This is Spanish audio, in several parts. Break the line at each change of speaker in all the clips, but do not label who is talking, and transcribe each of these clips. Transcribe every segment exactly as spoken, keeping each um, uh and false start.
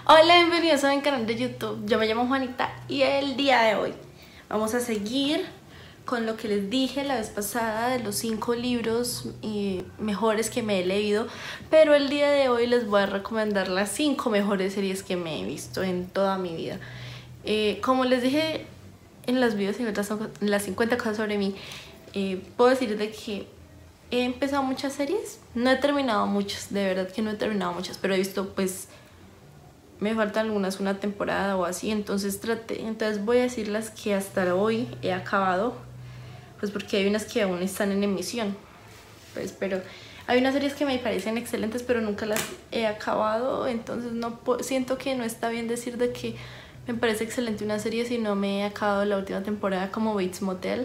Hola, bienvenidos a mi canal de YouTube. Yo me llamo Juanita y el día de hoy vamos a seguir con lo que les dije la vez pasada de los cinco libros eh, mejores que me he leído, pero el día de hoy les voy a recomendar las cinco mejores series que me he visto en toda mi vida. Eh, como les dije en los videos, las cincuenta cosas sobre mí, eh, puedo decir de que he empezado muchas series, no he terminado muchas, de verdad que no he terminado muchas, pero he visto, pues me faltan algunas, una temporada o así, entonces traté, entonces voy a decir las que hasta hoy he acabado, pues porque hay unas que aún están en emisión, pues, pero hay unas series que me parecen excelentes pero nunca las he acabado, entonces no siento que no está bien decir de que me parece excelente una serie si no me he acabado la última temporada, como Bates Motel.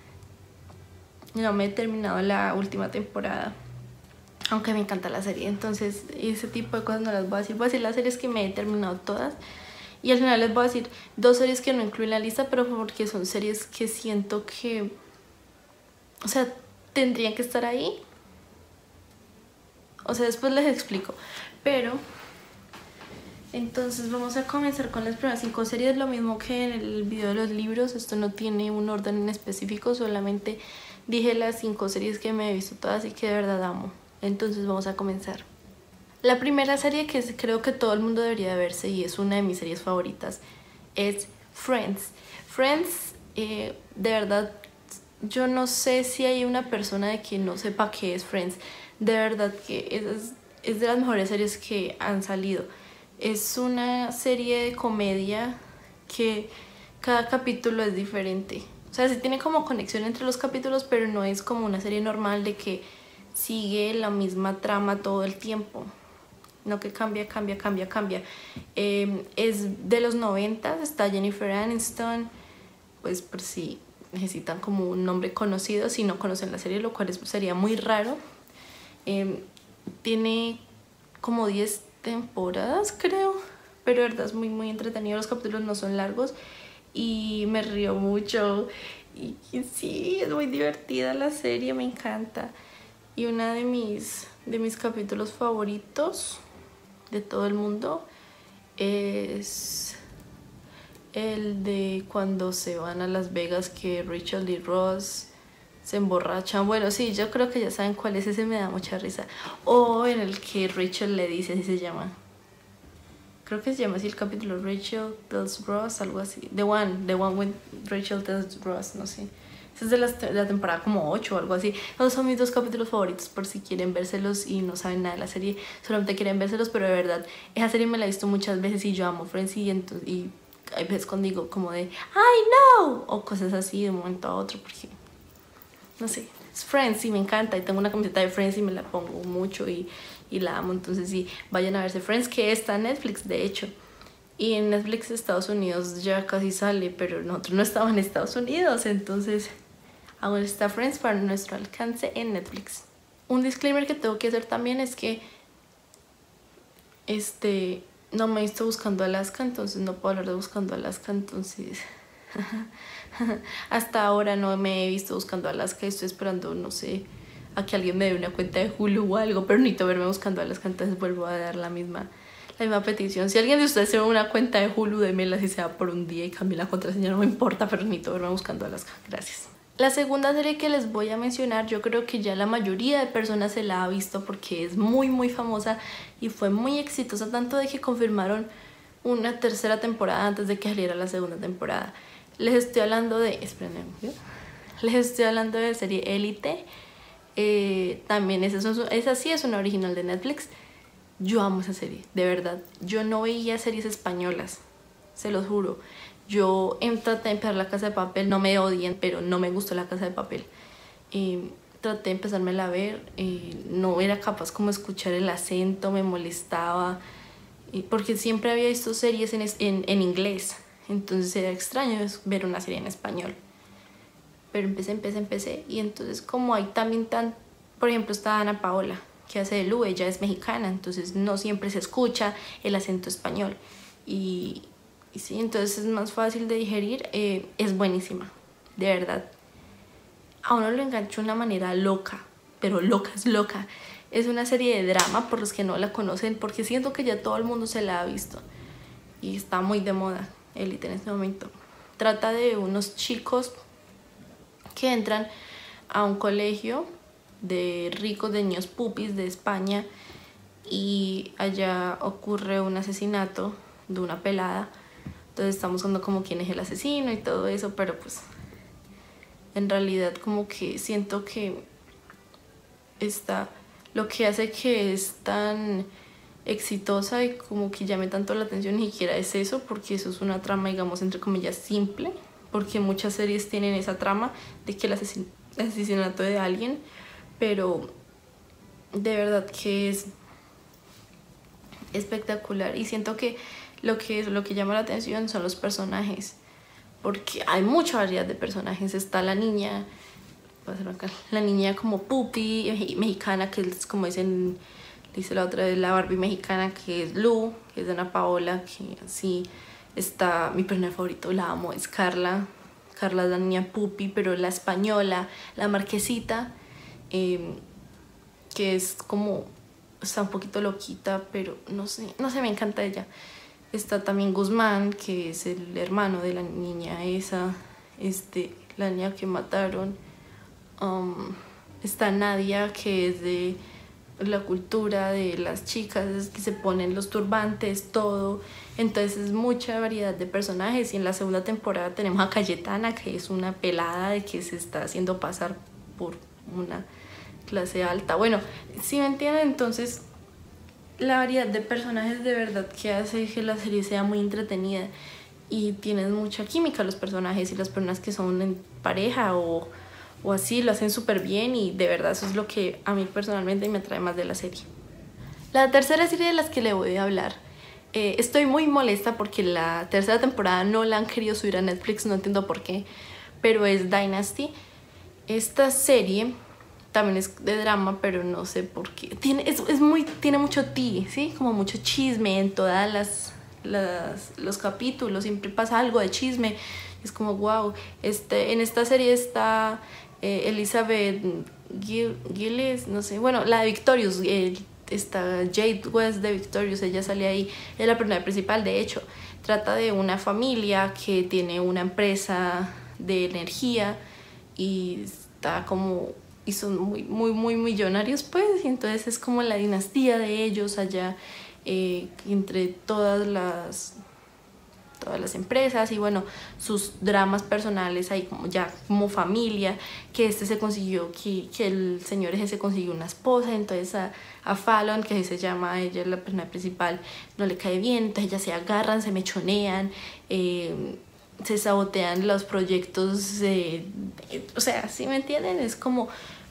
No me he terminado la última temporada, aunque me encanta la serie, entonces ese tipo de cosas no las voy a decir. Voy a decir las series que me he terminado todas y al final les voy a decir dos series que no incluyo en la lista, pero porque son series que siento que, o sea, tendrían que estar ahí. O sea, después les explico, pero entonces vamos a comenzar con las primeras cinco series. Lo mismo que en el video de los libros, esto no tiene un orden en específico, solamente dije las cinco series que me he visto todas y que de verdad amo. Entonces vamos a comenzar. La primera serie que creo que todo el mundo debería verse y es una de mis series favoritas es Friends. Friends, eh, de verdad, yo no sé si hay una persona de que no sepa qué es Friends. De verdad que es, es de las mejores series que han salido. Es una serie de comedia que cada capítulo es diferente. O sea, sí tiene como conexión entre los capítulos, pero no es como una serie normal de que sigue la misma trama todo el tiempo, no, que cambia, cambia, cambia, cambia. Eh, es de los noventa, está Jennifer Aniston, pues por si necesitan como un nombre conocido, si no conocen la serie, lo cual es, sería muy raro. Eh, tiene como diez temporadas, creo, pero de verdad es muy, muy entretenido, los capítulos no son largos y me río mucho. Y, y sí, es muy divertida la serie, me encanta. Y una de mis, de mis capítulos favoritos de todo el mundo es el de cuando se van a Las Vegas, que Rachel y Ross se emborrachan. Bueno, sí, yo creo que ya saben cuál es, ese me da mucha risa. O en el que Rachel le dice, así se llama. Creo que se llama así el capítulo, Rachel tells Ross, algo así. The One, The One with Rachel tells Ross, no sé. Es de la, de la temporada como ocho o algo así. Esos son mis dos capítulos favoritos por si quieren vérselos y no saben nada de la serie, solamente quieren vérselos, pero de verdad esa serie me la he visto muchas veces y yo amo Friends y, entonces, y hay veces cuando digo como de ¡ay no! O cosas así de un momento a otro porque no sé, es Friends y me encanta y tengo una camiseta de Friends y me la pongo mucho y, y la amo, entonces sí, vayan a verse Friends, que está en Netflix de hecho. Y en Netflix de Estados Unidos ya casi sale, pero nosotros no estamos en Estados Unidos, entonces aún está Friends para nuestro alcance en Netflix. Un disclaimer que tengo que hacer también es que este, no me he visto Buscando Alaska, entonces no puedo hablar de Buscando Alaska, entonces hasta ahora no me he visto Buscando Alaska y estoy esperando, no sé, a que alguien me dé una cuenta de Hulu o algo, pero necesito verme Buscando Alaska, entonces vuelvo a dar la misma la misma petición. Si alguien de ustedes tiene una cuenta de Hulu, démela si sea por un día y cambie la contraseña, no me importa, pero necesito verme Buscando Alaska. Gracias. La segunda serie que les voy a mencionar, yo creo que ya la mayoría de personas se la ha visto porque es muy muy famosa y fue muy exitosa, tanto de que confirmaron una tercera temporada antes de que saliera la segunda temporada. Les estoy hablando de... Esperen, ¿eh? Les estoy hablando de la serie Élite. Eh, también esa, esa sí es una original de Netflix. Yo amo esa serie, de verdad. Yo no veía series españolas, se los juro. Yo traté de empezar La Casa de Papel, no me odien, pero no me gustó La Casa de Papel. Eh, traté de empezármela a ver, eh, no era capaz como escuchar el acento, me molestaba, eh, porque siempre había visto series en, en, en inglés, entonces era extraño ver una serie en español. Pero empecé, empecé, empecé, y entonces como hay también tan... Por ejemplo está Ana Paola, que hace de Lu, ella es mexicana, entonces no siempre se escucha el acento español. Y... Y sí, entonces es más fácil de digerir, eh, es buenísima, de verdad. A uno lo engancha de una manera loca, pero loca, es loca. Es una serie de drama, por los que no la conocen, porque siento que ya todo el mundo se la ha visto. y está muy de moda Élite en este momento. Trata de unos chicos que entran a un colegio de ricos, de niños pupis de España, y allá ocurre un asesinato de una pelada. Entonces estamos buscando como quién es el asesino y todo eso, pero pues en realidad como que siento que está, lo que hace que es tan exitosa y como que llame tanto la atención ni siquiera es eso, porque eso es una trama, digamos, entre comillas, simple, porque muchas series tienen esa trama de que el asesin asesinato de alguien, pero de verdad que es espectacular. Y siento que lo que, lo que llama la atención son los personajes, porque hay mucha variedad de personajes. Está la niña, la niña como pupi mexicana, que es como dicen, dice la otra, de la Barbie mexicana, que es Lu, que es de Ana Paola, que así. Está mi personaje favorito, la amo, es Carla. Carla es la niña pupi, pero la española, la marquesita, eh, que es como, está un poquito loquita, pero no sé, no sé, me encanta ella. Está también Guzmán, que es el hermano de la niña esa, este, la niña que mataron. Um, está Nadia, que es de la cultura de las chicas que se ponen los turbantes, todo. Entonces es mucha variedad de personajes. Y en la segunda temporada tenemos a Cayetana, que es una pelada de que se está haciendo pasar por una clase alta. Bueno, si me entienden, entonces la variedad de personajes de verdad que hace que la serie sea muy entretenida, y tienen mucha química los personajes, y las personas que son en pareja o, o así lo hacen súper bien, y de verdad eso es lo que a mí personalmente me atrae más de la serie. La tercera serie de las que le voy a hablar, eh, estoy muy molesta porque la tercera temporada no la han querido subir a Netflix, no entiendo por qué, pero es Dynasty. Esta serie también es de drama, pero no sé por qué. Tiene, es, es muy, tiene mucho tea, ¿sí? Como mucho chisme en todas las, las los capítulos. Siempre pasa algo de chisme. Es como, wow. Este, en esta serie está eh, Elizabeth Gillies, no sé. Bueno, la de Victorious. Eh, está Jade West de Victorious. Ella sale ahí. Es la personaje principal, de hecho. Trata de una familia que tiene una empresa de energía y está como... y son muy, muy, muy millonarios, pues, y entonces es como la dinastía de ellos allá, eh, entre todas las, todas las empresas, y bueno, sus dramas personales ahí como ya como familia, que este se consiguió, que, que el señor ese se consiguió una esposa, entonces a, a Fallon, que así se llama, ella es la persona principal, no le cae bien, entonces ellas se agarran, se mechonean, eh, se sabotean los proyectos, eh, o sea, ¿sí me entienden? Es como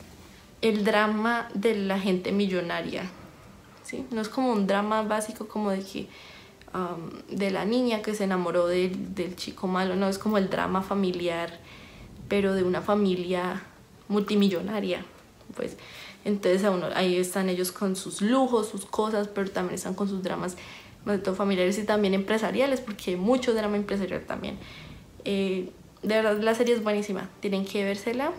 el drama de la gente millonaria, ¿sí? No es como un drama básico como de que um, de la niña que se enamoró de, del chico malo, no, es como el drama familiar, pero de una familia multimillonaria, pues. Entonces a uno, ahí están ellos con sus lujos, sus cosas, pero también están con sus dramas, más de todo familiares y también empresariales, porque hay mucho drama empresarial también. Eh, de verdad la serie es buenísima, tienen que vérsela,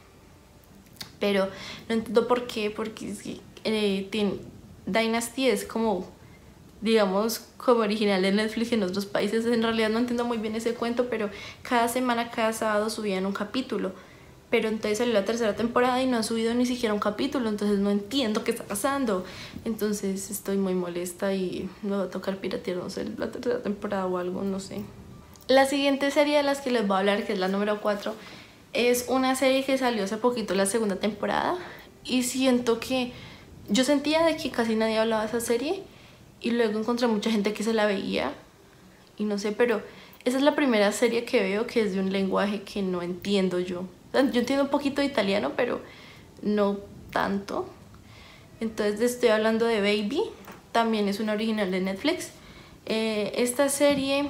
pero no entiendo por qué, porque es que, eh, tiene, Dynasty es como, digamos, como original de Netflix en otros países. En realidad no entiendo muy bien ese cuento, pero cada semana, cada sábado subían un capítulo, pero entonces salió la tercera temporada y no han subido ni siquiera un capítulo, entonces no entiendo qué está pasando. Entonces estoy muy molesta y me va a tocar piratear, no sé, la tercera temporada o algo, no sé. La siguiente serie de las que les voy a hablar, que es la número cuatro, es una serie que salió hace poquito, la segunda temporada, y siento que yo sentía de que casi nadie hablaba de esa serie, y luego encontré mucha gente que se la veía y no sé, pero esa es la primera serie que veo que es de un lenguaje que no entiendo yo. Yo entiendo un poquito de italiano, pero no tanto. Entonces estoy hablando de Baby, también es una original de Netflix. Eh, esta serie...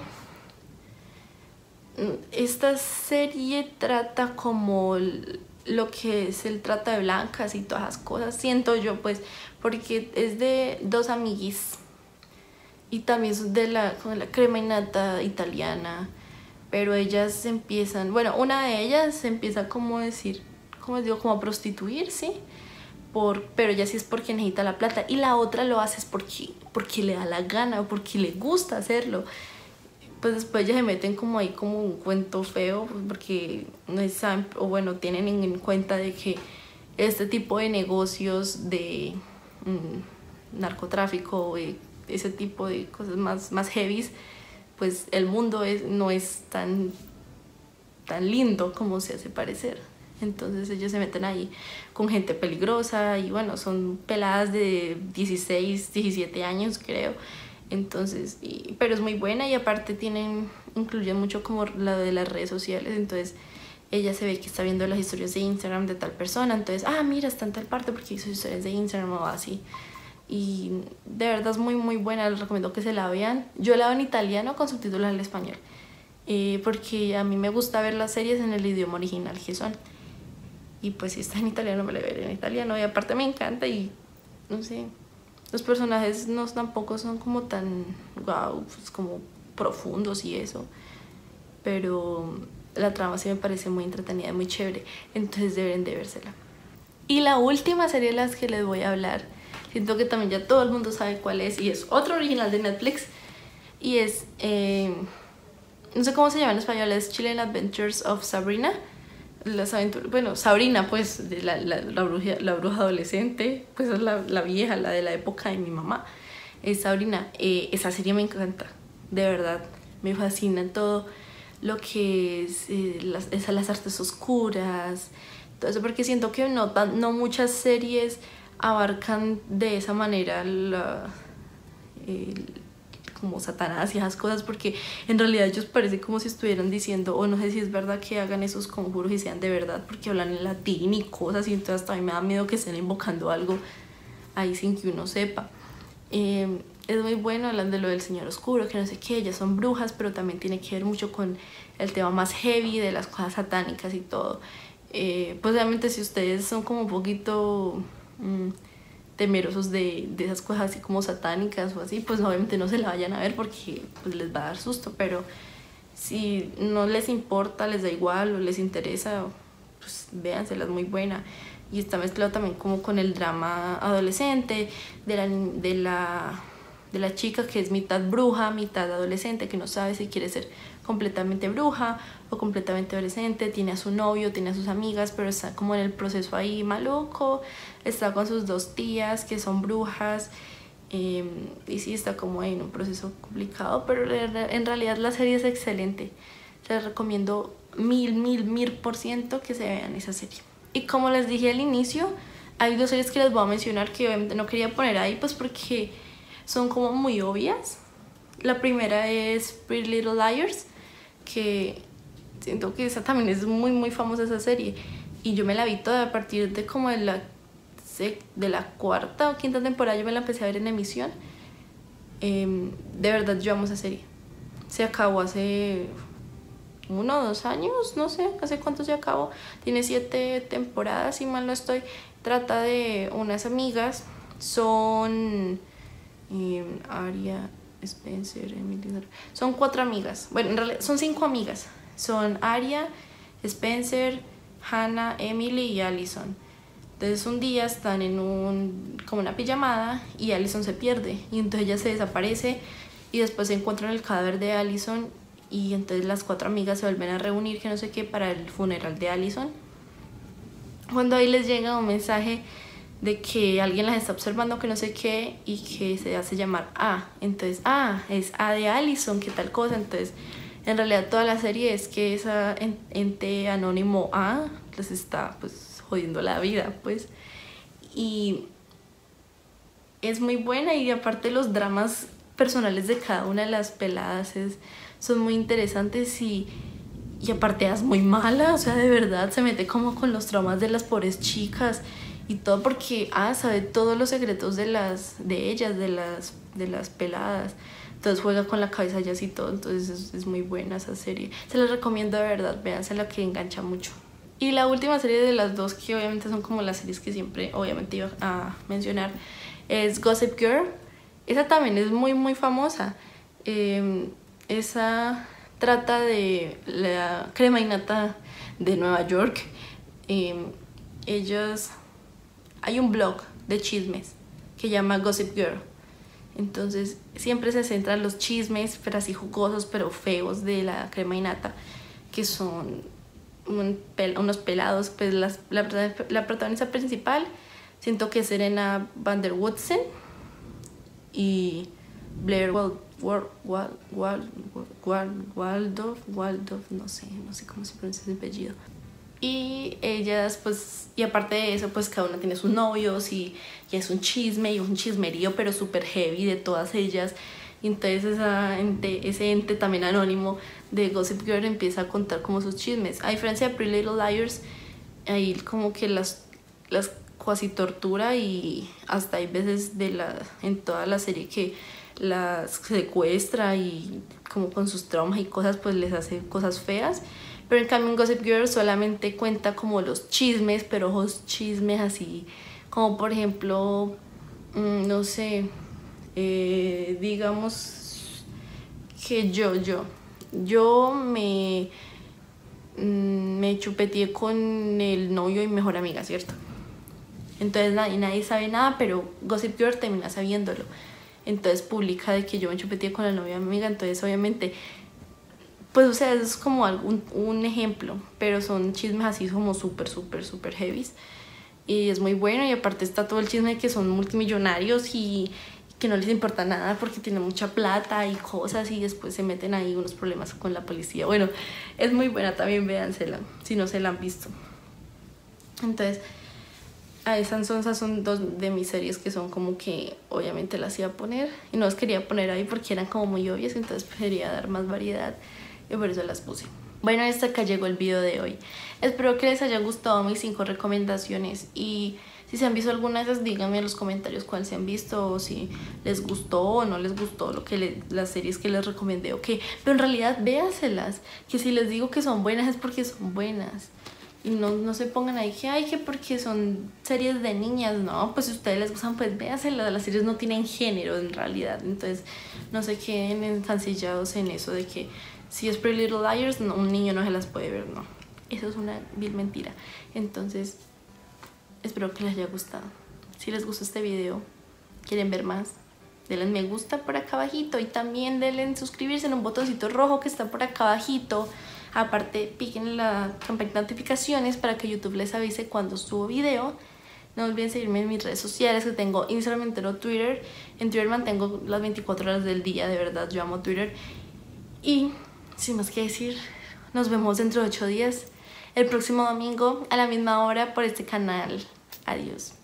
Esta serie trata como lo que es el trata de blancas y todas esas cosas, siento yo, pues, porque es de dos amiguis y también es de la, con la crema innata italiana, pero ellas empiezan, bueno, una de ellas empieza como decir, como digo, como a prostituir, ¿sí? Por, pero ella sí es porque necesita la plata, y la otra lo hace es porque, porque le da la gana o porque le gusta hacerlo. pues después ya se meten como ahí como un cuento feo, pues porque no saben, o bueno, tienen en cuenta de que este tipo de negocios de mmm, narcotráfico, eh, ese tipo de cosas más, más heavies, pues el mundo es, no es tan, tan lindo como se hace parecer. Entonces ellos se meten ahí con gente peligrosa y bueno, son peladas de dieciséis, diecisiete años creo. Entonces, y, pero es muy buena y aparte tienen, incluyen mucho como la de las redes sociales. Entonces ella se ve que está viendo las historias de Instagram de tal persona, entonces, ah, mira, está en tal parte porque hizo historias de Instagram o así. Y de verdad es muy muy buena, les recomiendo que se la vean. Yo la veo en italiano con subtítulos al español, eh, porque a mí me gusta ver las series en el idioma original que son. Y pues si está en italiano me la veré en italiano y aparte me encanta y no sé, los personajes no tampoco son como tan wow, pues como profundos y eso, pero la trama sí me parece muy entretenida, muy chévere, entonces deben de vérsela. Y la última serie de las que les voy a hablar, siento que también ya todo el mundo sabe cuál es y es otro original de Netflix y es, eh, no sé cómo se llama en español, es Chilling Adventures of Sabrina. Las aventuras, bueno, Sabrina, pues, de la, la, la, bruja, la bruja adolescente, pues es la, la vieja, la de la época de mi mamá, es Sabrina. Eh, esa serie me encanta, de verdad, me fascina todo lo que es, eh, las, esas, las artes oscuras, todo eso, porque siento que no, no muchas series abarcan de esa manera la, el, como Satanás y esas cosas, porque en realidad ellos parece como si estuvieran diciendo, o no sé si es verdad que hagan esos conjuros y sean de verdad, porque hablan en latín y cosas, y entonces hasta a mí me da miedo que estén invocando algo ahí sin que uno sepa. Eh, es muy bueno, hablan de lo del Señor Oscuro, que no sé qué, ellas son brujas, pero también tiene que ver mucho con el tema más heavy de las cosas satánicas y todo. Eh, pues obviamente si ustedes son como un poquito mmm, temerosos de, de esas cosas así como satánicas o así, pues obviamente no se la vayan a ver porque pues les va a dar susto, pero si no les importa, les da igual o les interesa, pues véansela, es muy buena. Y está mezclado también como con el drama adolescente de la, de la, de la chica que es mitad bruja, mitad adolescente, que no sabe si quiere ser completamente bruja o completamente adolescente, tiene a su novio, tiene a sus amigas, pero está como en el proceso ahí maluco, está con sus dos tías que son brujas, eh, y sí está como en un proceso complicado, pero en realidad la serie es excelente, les recomiendo mil, mil, mil por ciento que se vean esa serie. Y como les dije al inicio, hay dos series que les voy a mencionar que obviamente no quería poner ahí pues porque son como muy obvias. La primera es Pretty Little Liars, que siento que esa también es muy muy famosa esa serie y yo me la vi toda a partir de como de la, de la cuarta o quinta temporada. Yo me la empecé a ver en emisión. Eh, de verdad yo amo esa serie, se acabó hace uno o dos años, no sé hace cuánto se acabó, tiene siete temporadas si mal no estoy. Trata de unas amigas, son eh, Aria, Spencer, Emily, son cuatro amigas, bueno en realidad son cinco amigas, son Aria, Spencer, Hannah, Emily y Allison. Entonces un día están en un como una pijamada y Allison se pierde y entonces ella se desaparece y después se encuentran el cadáver de Allison y entonces las cuatro amigas se vuelven a reunir que no sé qué para el funeral de Allison, cuando ahí les llega un mensaje de que alguien las está observando que no sé qué y que se hace llamar A. Entonces, ah, es A de Allison, que tal cosa. Entonces, en realidad toda la serie es que esa ente anónimo A les está pues jodiendo la vida, pues. Y es muy buena y aparte los dramas personales de cada una de las peladas es, son muy interesantes y, y aparte es muy mala, o sea, de verdad se mete como con los traumas de las pobres chicas y todo porque ah, sabe todos los secretos de las de ellas, de las, de las peladas. Entonces juega con la cabeza ellas y todo. Entonces es, es muy buena esa serie. Se las recomiendo de verdad, véanse, la que engancha mucho. Y la última serie de las dos, que obviamente son como las series que siempre obviamente iba a mencionar, es Gossip Girl. Esa también es muy muy famosa. Eh, esa trata de la crema innata de Nueva York. Eh, ellos... Hay un blog de chismes que se llama Gossip Girl. Entonces siempre se centran los chismes, pero así jugosos, pero feos, de la crema innata, que son un pel unos pelados. Pues las, la, la protagonista principal siento que es Serena van der Woodsen y Blair Wald, Wald, Wald, Wald, Wald, Waldorf, Waldorf, no sé, no sé cómo se pronuncia ese apellido. Y ellas, pues, y aparte de eso, pues cada una tiene sus novios y, y es un chisme y un chismerío, pero súper heavy de todas ellas. Y entonces esa ente, ese ente también anónimo de Gossip Girl empieza a contar como sus chismes. A diferencia de Pretty Little Liars, ahí como que las, las cuasi tortura, y hasta hay veces de la, en toda la serie que las secuestra y como con sus traumas y cosas, pues les hace cosas feas. Pero en cambio en Gossip Girl solamente cuenta como los chismes, pero ojos chismes así, como por ejemplo, mmm, no sé, eh, digamos que yo, yo, yo me, mmm, me chupeteé con el novio y mejor amiga, ¿cierto? Entonces nadie, nadie sabe nada, pero Gossip Girl termina sabiéndolo. Entonces publica de que yo me chupeteé con el novio y mi amiga, entonces obviamente... Pues, o sea, es como algún, un ejemplo, pero son chismes así como súper, súper, súper heavies. Y es muy bueno, y aparte está todo el chisme de que son multimillonarios y que no les importa nada porque tienen mucha plata y cosas, y después se meten ahí unos problemas con la policía. Bueno, es muy buena, también véansela, si no se la han visto. Entonces, a esas son, esas son dos de mis series que son como que obviamente las iba a poner. Y no las quería poner ahí porque eran como muy obvias, entonces quería dar más variedad. Y por eso las puse. Bueno, hasta acá llegó el video de hoy. Espero que les haya gustado mis cinco recomendaciones. Y si se han visto alguna de esas, díganme en los comentarios cuál se han visto, o si les gustó o no les gustó lo que le, las series que les recomendé o qué. Pero en realidad véanselas. Que si les digo que son buenas es porque son buenas. Y no, no se pongan ahí que, ay, que porque son series de niñas. No, pues si a ustedes les gustan, pues véanselas. Las series no tienen género en realidad. Entonces no se queden encancillados en eso de que si es Pretty Little Liars, no, un niño no se las puede ver, no. Eso es una vil mentira. Entonces, espero que les haya gustado. Si les gustó este video, quieren ver más, denle me gusta por acá abajito. Y también denle en suscribirse en un botoncito rojo que está por acá abajito. Aparte, piquen en la campanita de notificaciones para que YouTube les avise cuando subo video. No olviden seguirme en mis redes sociales, que tengo Instagram, entero, Twitter. En Twitter mantengo las veinticuatro horas del día, de verdad, yo amo Twitter. Y sin más que decir, nos vemos dentro de ocho días, el próximo domingo a la misma hora por este canal. Adiós.